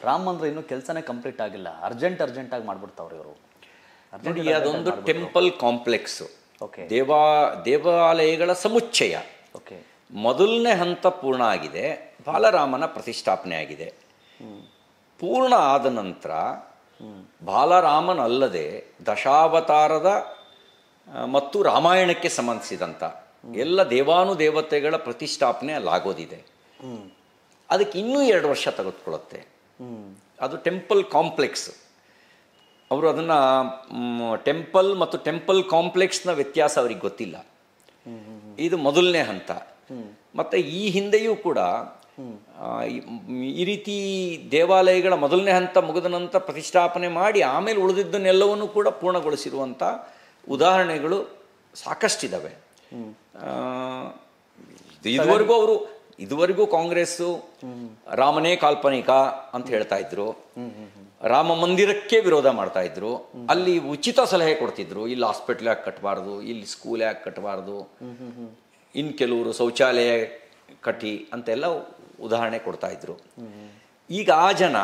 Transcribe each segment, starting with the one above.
ರಾಮ ಮಂದಿರ ಇನ್ನೂ ಕೆಲಸನೇ ಕಂಪ್ಲೀಟ್ ಆಗಿಲ್ಲ, ಅರ್ಜೆಂಟಾಗಿ ಮಾಡ್ಬಿಡ್ತಾವ್ರೆ ಇವರು. ನೋಡಿ, ಅದೊಂದು ಟೆಂಪಲ್ ಕಾಂಪ್ಲೆಕ್ಸು, ಓಕೆ, ದೇವಾಲಯಗಳ ಸಮುಚ್ಚಯ. ಓಕೆ, ಮೊದಲನೇ ಹಂತ ಪೂರ್ಣ ಆಗಿದೆ, ಬಾಲರಾಮನ ಪ್ರತಿಷ್ಠಾಪನೆ ಆಗಿದೆ. ಪೂರ್ಣ ಆದ ನಂತರ ಬಾಲರಾಮನಲ್ಲದೆ ದಶಾವತಾರದ ಮತ್ತು ರಾಮಾಯಣಕ್ಕೆ ಸಂಬಂಧಿಸಿದಂಥ ಎಲ್ಲ ದೇವಾನುದೇವತೆಗಳ ಪ್ರತಿಷ್ಠಾಪನೆ ಅಲ್ಲಾಗೋದಿದೆ. ಅದಕ್ಕೆ ಇನ್ನೂ 2 ವರ್ಷ ತೆಗೆದುಕೊಳ್ಳುತ್ತೆ. ಅದು ಟೆಂಪಲ್ ಕಾಂಪ್ಲೆಕ್ಸ್. ಅವರು ಅದನ್ನು ಟೆಂಪಲ್ ಮತ್ತು ಟೆಂಪಲ್ ಕಾಂಪ್ಲೆಕ್ಸ್ನ ವ್ಯತ್ಯಾಸ ಅವ್ರಿಗೆ ಗೊತ್ತಿಲ್ಲ. ಇದು ಮೊದಲನೇ ಹಂತ. ಮತ್ತು ಈ ಹಿಂದೆಯೂ ಕೂಡ ಈ ರೀತಿ ದೇವಾಲಯಗಳ ಮೊದಲನೇ ಹಂತ ಮುಗಿದ ನಂತರ ಪ್ರತಿಷ್ಠಾಪನೆ ಮಾಡಿ ಆಮೇಲೆ ಉಳಿದಿದ್ದನ್ನೆಲ್ಲವನ್ನೂ ಕೂಡ ಪೂರ್ಣಗೊಳಿಸಿರುವಂಥ ಉದಾಹರಣೆಗಳು ಸಾಕಷ್ಟಿದ್ದಾವೆ. ಇದುವರೆಗೂ ಕಾಂಗ್ರೆಸ್ಸು ರಾಮನೇ ಕಾಲ್ಪನಿಕ ಅಂತ ಹೇಳ್ತಾ ಇದ್ರು, ರಾಮ ಮಂದಿರಕ್ಕೆ ವಿರೋಧ ಮಾಡ್ತಾ ಇದ್ರು, ಅಲ್ಲಿ ಉಚಿತ ಸಲಹೆ ಕೊಡ್ತಿದ್ರು, ಇಲ್ಲಿ ಹಾಸ್ಪಿಟ್ಲ್ ಯಾಕೆ ಕಟ್ಟಬಾರ್ದು, ಇಲ್ಲಿ ಸ್ಕೂಲ್ ಯಾಕೆ ಕಟ್ಟಬಾರ್ದು, ಇನ್ನು ಕೆಲವರು ಶೌಚಾಲಯ ಕಟ್ಟಿ ಅಂತೆಲ್ಲ ಉದಾಹರಣೆ ಕೊಡ್ತಾ ಇದ್ರು. ಈಗ ಆ ಜನ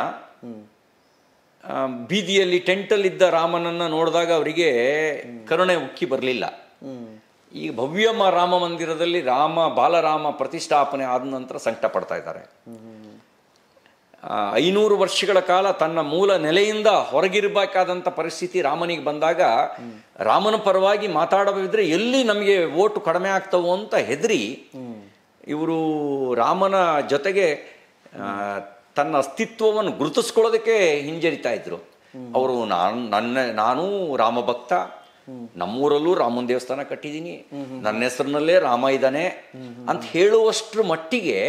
ಬೀದಿಯಲ್ಲಿ ಟೆಂಟಲ್ಲಿದ್ದ ರಾಮನನ್ನು ನೋಡಿದಾಗ ಅವರಿಗೆ ಕರುಣೆ ಉಕ್ಕಿ ಬರಲಿಲ್ಲ. ಈಗ ಭವ್ಯ ರಾಮ ಮಂದಿರದಲ್ಲಿ ಬಾಲರಾಮ ಪ್ರತಿಷ್ಠಾಪನೆ ಆದ ನಂತರ ಸಂಕಟ ಪಡ್ತಾ ಇದ್ದಾರೆ. 500 ವರ್ಷಗಳ ಕಾಲ ತನ್ನ ಮೂಲ ನೆಲೆಯಿಂದ ಹೊರಗಿರಬೇಕಾದಂಥ ಪರಿಸ್ಥಿತಿ ರಾಮನಿಗೆ ಬಂದಾಗ ರಾಮನ ಪರವಾಗಿ ಮಾತಾಡದಿದ್ರೆ ಎಲ್ಲಿ ನಮಗೆ ಓಟು ಕಡಿಮೆ ಆಗ್ತವೋ ಅಂತ ಹೆದರಿ ಇವರು ರಾಮನ ಜೊತೆಗೆ ತನ್ನ ಅಸ್ತಿತ್ವವನ್ನು ಗುರುತಿಸ್ಕೊಳ್ಳೋದಕ್ಕೆ ಹಿಂಜರಿತಾ ಇದ್ರು. ಅವರು ನಾನು ರಾಮಭಕ್ತ, ನಮ್ಮೂರಲ್ಲೂ ರಾಮನ ದೇವಸ್ಥಾನ ಕಟ್ಟಿದ್ದೀನಿ, ನನ್ನ ಹೆಸರಿನಲ್ಲೇ ರಾಮ ಇದ್ದಾನೆ ಅಂತ ಹೇಳುವಷ್ಟರ ಮಟ್ಟಿಗೆ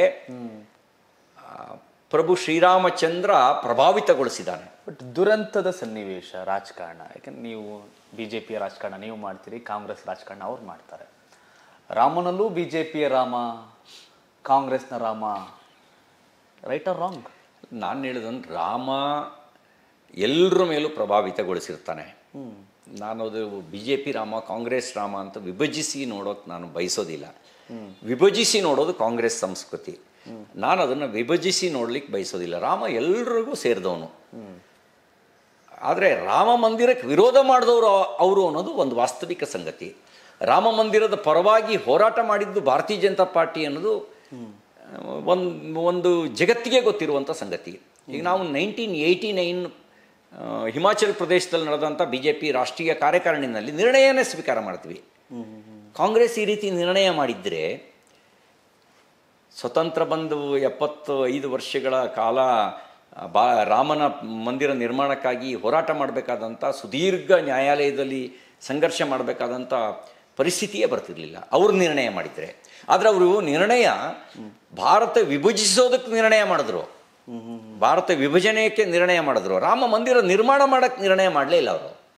ಪ್ರಭು ಶ್ರೀರಾಮಚಂದ್ರ ಪ್ರಭಾವಿತಗೊಳಿಸಿದ್ದಾನೆ. ಬಟ್ ದುರಂತದ ಸನ್ನಿವೇಶ ರಾಜಕಾರಣ, ಯಾಕಂದ್ರೆ ನೀವು BJPಯ ರಾಜಕಾರಣ ನೀವು ಮಾಡ್ತೀರಿ, ಕಾಂಗ್ರೆಸ್ ರಾಜಕಾರಣ ಅವ್ರು ಮಾಡ್ತಾರೆ. ರಾಮನಲ್ಲೂ BJPಯ ರಾಮ, ಕಾಂಗ್ರೆಸ್ನ ರಾಮ, ರೈಟ್ ಆರ್ ರಾಂಗ್? ನಾನು ಹೇಳಿದಂದ್ರೆ ರಾಮ ಎಲ್ಲರ ಮೇಲೂ ಪ್ರಭಾವಿತಗೊಳಿಸಿರ್ತಾನೆ. ನಾನು ಅದು BJP ರಾಮ, ಕಾಂಗ್ರೆಸ್ ರಾಮ ಅಂತ ವಿಭಜಿಸಿ ನೋಡೋಕೆ ನಾನು ಬಯಸೋದಿಲ್ಲ. ವಿಭಜಿಸಿ ನೋಡೋದು ಕಾಂಗ್ರೆಸ್ ಸಂಸ್ಕೃತಿ. ನಾನು ಅದನ್ನು ವಿಭಜಿಸಿ ನೋಡ್ಲಿಕ್ಕೆ ಬಯಸೋದಿಲ್ಲ. ರಾಮ ಎಲ್ರಿಗೂ ಸೇರಿದವನು. ಆದರೆ ರಾಮ ಮಂದಿರಕ್ಕೆ ವಿರೋಧ ಮಾಡಿದವರು ಅವರು ಅನ್ನೋದು ಒಂದು ವಾಸ್ತವಿಕ ಸಂಗತಿ. ರಾಮ ಮಂದಿರದ ಪರವಾಗಿ ಹೋರಾಟ ಮಾಡಿದ್ದು ಭಾರತೀಯ ಜನತಾ ಪಾರ್ಟಿ ಅನ್ನೋದು ಒಂದು ಜಗತ್ತಿಗೆ ಗೊತ್ತಿರುವಂಥ ಸಂಗತಿ. ಈಗ ನಾವು 1989 ಹಿಮಾಚಲ್ ಪ್ರದೇಶದಲ್ಲಿ ನಡೆದಂಥ BJP ರಾಷ್ಟ್ರೀಯ ಕಾರ್ಯಕಾರಿಣಿನಲ್ಲಿ ನಿರ್ಣಯನೇ ಸ್ವೀಕಾರ ಮಾಡ್ತೀವಿ. ಕಾಂಗ್ರೆಸ್ ಈ ರೀತಿ ನಿರ್ಣಯ ಮಾಡಿದರೆ ಸ್ವತಂತ್ರ ಬಂದು 75 ವರ್ಷಗಳ ಕಾಲ ರಾಮನ ಮಂದಿರ ನಿರ್ಮಾಣಕ್ಕಾಗಿ ಹೋರಾಟ ಮಾಡಬೇಕಾದಂಥ ಸುದೀರ್ಘ ನ್ಯಾಯಾಲಯದಲ್ಲಿ ಸಂಘರ್ಷ ಮಾಡಬೇಕಾದಂಥ ಪರಿಸ್ಥಿತಿಯೇ ಬರ್ತಿರಲಿಲ್ಲ ಅವರು ನಿರ್ಣಯ ಮಾಡಿದರೆ. ಆದರೆ ಅವರು ನಿರ್ಣಯ ಭಾರತ ವಿಭಜಿಸೋದಕ್ಕೆ ನಿರ್ಣಯ ಮಾಡಿದ್ರು, ಭಾರತ ವಿಭಜನೆಯಕ್ಕೆ ನಿರ್ಣಯ ಮಾಡಿದ್ರು. ರಾಮ ಮಂದಿರ ನಿರ್ಮಾಣ ಮಾಡೋಕ್ಕೆ ನಿರ್ಣಯ ಮಾಡಲೇ ಇಲ್ಲ ಅವರು.